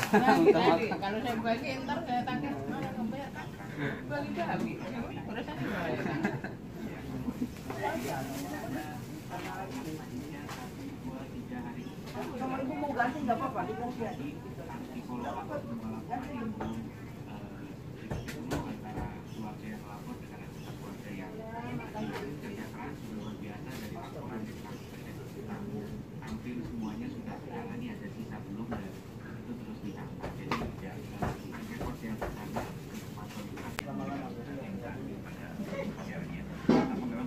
Kalau saya bagi ntar saya tangkap mana ngebayar kan? Bagi babi, udah saya bayar. Sama ibu mau ganti nggak apa-apa, diganti aja. Hampir semuanya sudah ditangani, ada sisa belum dan itu terus ditangani. Jadi ya report yang pertama fasilitas yang pada hasilnya. Apa memang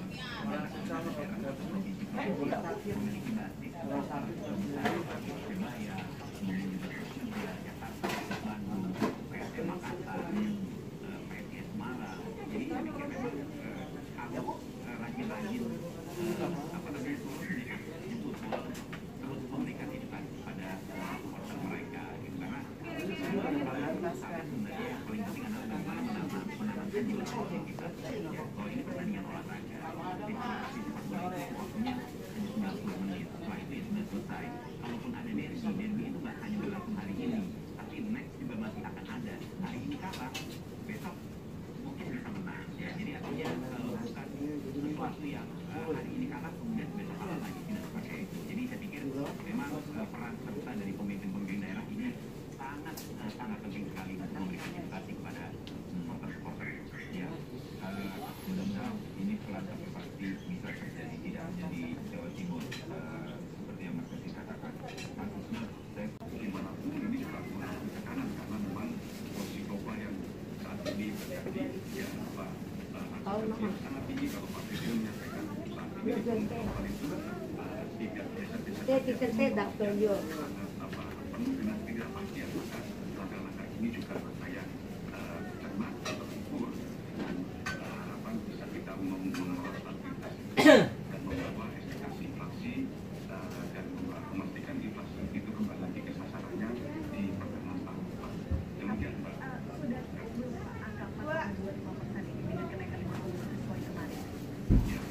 memiliki basis Persebaya, kemudian juga Jakarta, Bandung, PSM Makassar, PSIS Semarang. Jadi saya pikir memang harus rajin-rajin apa namanya terus memberikan edukasi kepada supporter mereka gitu, karena sebenarnya yang paling penting adalah bagaimana menanamkan jiwa supporter kita ya, kalau ini pertandingan olahraga edukasi sepak bola itu waktunya hanya 90 menit, setelah itu ya sudah selesai. Kalaupun ada derby itu nggak hanya berlangsung hari ini, tapi next juga masih akan ada. Hari ini kalah, besok mungkin bisa menang ya, jadi artinya bukan sesuatu yang hari ini kalah kemudian besok kalah lagi, tidak seperti itu. Jadi saya pikir memang peran serta dari pemimpin-pemimpin daerah ini sangat penting sekali untuk memberikan edukasi kepada supporter-supporter ya. Mudah-mudahan ini pelan tapi pasti bisa terjadi, tidak menjadi Jawa Timur seperti yang Mas Kasih katakan. Maksudnya saya dimanapun ini juga mengalami tekanan karena memang posisi global yang saat ini terjadi ya apa sangat tinggi. Kalau Pak Presiden menyampaikan saat ini global itu tiga desa-desa penuh dengan ketidakpastian, maka langkah-langkah ini juga saya cermat atau ukur dan harapan bisa kita mengelola stabilitas dan membawa ekspektasi inflasi dan memastikan inflasi itu kembali lagi ke sasarannya di pertengahan tahun depan. Demikian Mbak. Sudah angka 4,25% ini dengan kenaikan 50 poin kemarin.